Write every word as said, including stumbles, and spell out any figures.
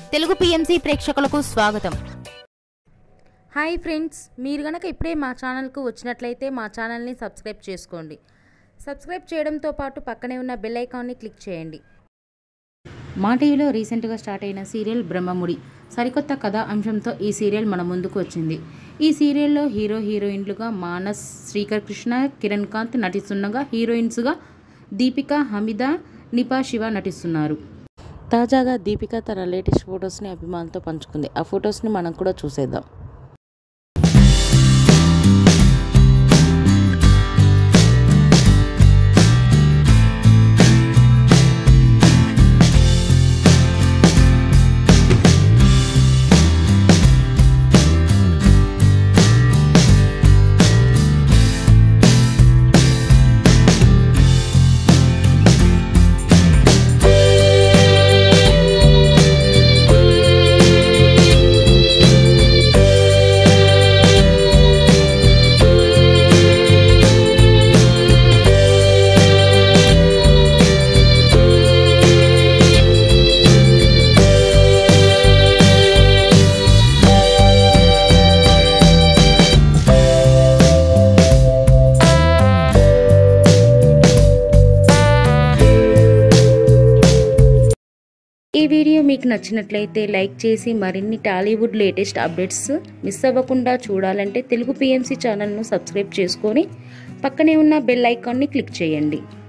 Telugu PMC ప్రేక్షకులకు స్వాగతం. Hi friends, మీరు గనక ఇప్పుడే మా ఛానల్కు వచ్చినట్లయితే మా ఛానల్ని సబ్స్క్రైబ్ చేసుకోండి. సబ్స్క్రైబ్ చేయడంతో పాటు పక్కనే ఉన్న బెల్ ఐకాన్ని క్లిక్ చేయండి. మా టీవీలో రీసెంట్గా స్టార్ట్ అయిన సీరియల్ బ్రహ్మముడి సరికొత్త కథా అంశంతో ఈ సీరియల్ మన ముందుకు వచ్చింది. ఈ సీరియల్లో హీరో హీరోయిన్లుగా మానస్, శ్రీకర్ కృష్ణ, కిరణ్ కాంత్ నటిస్తుండగా హీరోయిన్స్గా దీపిక, హమీద, నిపా శివ నటిస్తున్నారు. తాజాగా దీపిక తన లేటెస్ట్ ఫొటోస్ని అభిమానులతో పంచుకుంది. ఆ ఫొటోస్ని మనం కూడా చూసేద్దాం. ఈ వీడియో మీకు నచ్చినట్లయితే లైక్ చేసి మరిన్ని టాలీవుడ్ లేటెస్ట్ అప్డేట్స్ మిస్ అవ్వకుండా చూడాలంటే తెలుగు పిఎంసి ఛానల్ను సబ్స్క్రైబ్ చేసుకొని పక్కనే ఉన్న బెల్ ఐకాన్ని క్లిక్ చేయండి.